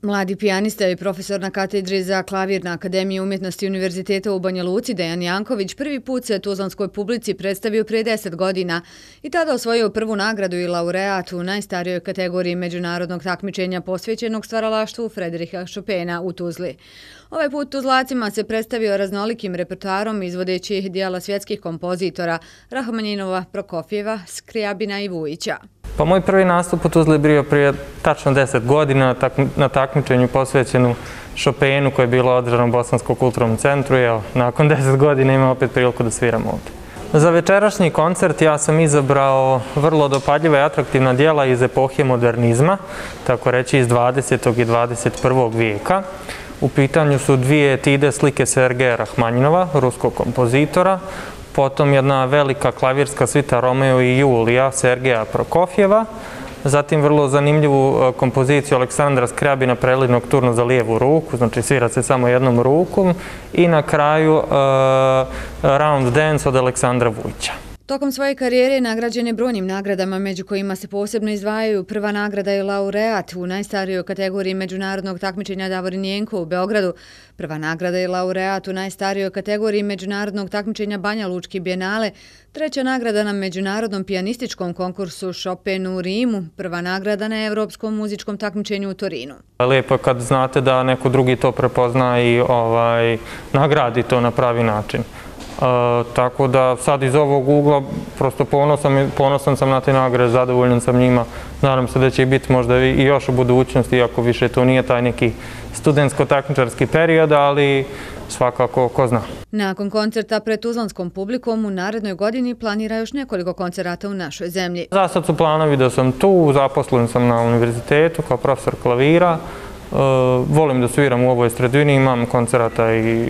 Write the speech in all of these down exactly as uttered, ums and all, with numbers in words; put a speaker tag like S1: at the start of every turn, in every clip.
S1: Mladi pijanista i profesor na katedri za klavir na Akademiji umjetnosti Univerziteta u Banja Luci Dejan Janković prvi put se tuzlanskoj publici predstavio prije deset godina i tada osvojio prvu nagradu i laureat u najstarijoj kategoriji međunarodnog takmičenja posvećenog stvaralaštvu Frederiha Chopina u Tuzli. Ovaj put Tuzlacima se predstavio raznolikim repertoarom izvodeći dijela svjetskih kompozitora Rahmanjinova, Prokofjeva, Skrijabina i Vujića.
S2: Pa moj prvi nastup u Tuzli je bio prije tačno deset godina na takmičenju posvećenu Chopinu koje je bilo održano u Bosanskom kulturnom centru i evo, nakon deset godina imam opet priliku da sviram ovdje. Za večerašnji koncert ja sam izabrao vrlo dopadljiva i atraktivna dijela iz epohe modernizma, tako reći iz dvadesetog i dvadeset prvog vijeka. U pitanju su dvije etide slike Sergeja Rahmanjinova, ruskog kompozitora, potom jedna velika klavirska svita Romeo i Julija Sergeja Prokofjeva, zatim vrlo zanimljivu kompoziciju Aleksandra Skrijabina Prelid nokturno za lijevu ruku, znači svira se samo jednom rukom, i na kraju uh, Round Dance od Aleksandra Vujića.
S1: Tokom svoje karijere nagrađen je brojnim nagradama, među kojima se posebno izdvajaju prva nagrada i laureat u najstarijoj kategoriji međunarodnog takmičenja Davorin Jenko u Beogradu, prva nagrada i laureat u najstarijoj kategoriji međunarodnog takmičenja Banja Lučki bijenale, treća nagrada na međunarodnom pijanističkom konkursu Chopin u Rimu, prva nagrada na evropskom muzičkom takmičenju u Torinu.
S2: Lijepo je kad znate da neko drugi to prepozna i ovaj, nagradi to na pravi način. Uh, tako da sad iz ovog ugla prosto ponosan, ponosan sam na te nagrade, zadovoljan sam njima. Nadam se da će biti možda i još u budućnosti, iako više to nije taj neki studentsko-takmičarski period, ali svakako ko zna.
S1: Nakon koncerta pred tuzlanskom publikom u narednoj godini planira još nekoliko koncerata u našoj zemlji.
S2: Za sad su planovi da sam tu, zaposlen sam na univerzitetu kao profesor klavira. Uh, volim da sviram u ovoj sredini, imam koncerata i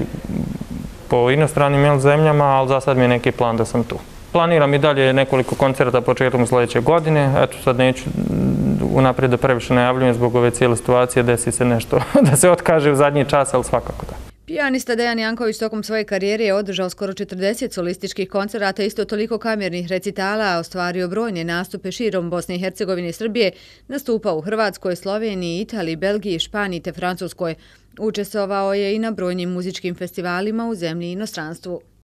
S2: po inostranim zemljama, ali za sad mi je neki plan da sam tu. Planiram i dalje nekoliko koncerta početkom sljedeće godine. Eto, sad neću unaprijed da previše najavljujem zbog ove cijele situacije, desi se nešto da se otkaže u zadnji čas, ali svakako da.
S1: Pijanista Dejan Janković tokom svoje karijere je održao skoro četrdeset solističkih koncerata, isto toliko kamernih recitala, ostvario brojne nastupe širom Bosne i Hercegovine i Srbije, nastupao u Hrvatskoj, Sloveniji, Italiji, Belgiji, Španiji te Francuskoj. Učestvovao je i na brojnim muzičkim festivalima u zemlji i inostranstvu.